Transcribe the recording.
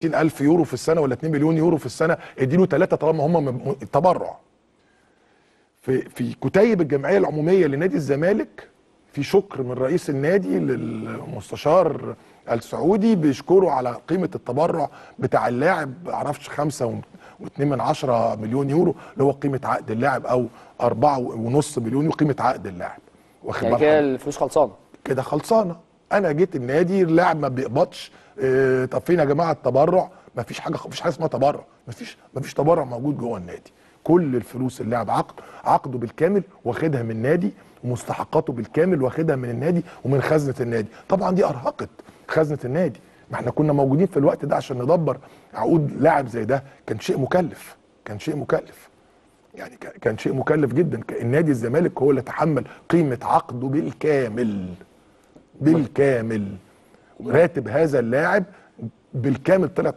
ألف يورو في السنه ولا 2 مليون يورو في السنه، اديله 3 طالما هم تبرع. في كتيب الجمعيه العموميه لنادي الزمالك في شكر من رئيس النادي للمستشار السعودي بيشكره على قيمه التبرع بتاع اللاعب، معرفش 5.2 مليون يورو اللي هو قيمه عقد اللاعب، او 4.5 مليون يورو قيمه عقد اللاعب. واخد يعني كده الفلوس خلصانه؟ كده خلصانه. انا جيت النادي، اللاعب ما بيقبضش، طب فين يا جماعه التبرع؟ مفيش حاجه اسمها تبرع، مفيش تبرع موجود جوه النادي. كل الفلوس اللاعب عقده بالكامل واخدها من النادي، ومستحقاته بالكامل واخدها من النادي ومن خزنه النادي. طبعا دي ارهقت خزنه النادي، ما احنا كنا موجودين في الوقت ده عشان ندبر عقود لاعب زي ده، كان شيء مكلف، يعني كان شيء مكلف جدا. النادي الزمالك هو اللي تحمل قيمه عقده بالكامل. راتب هذا اللاعب بالكامل طلع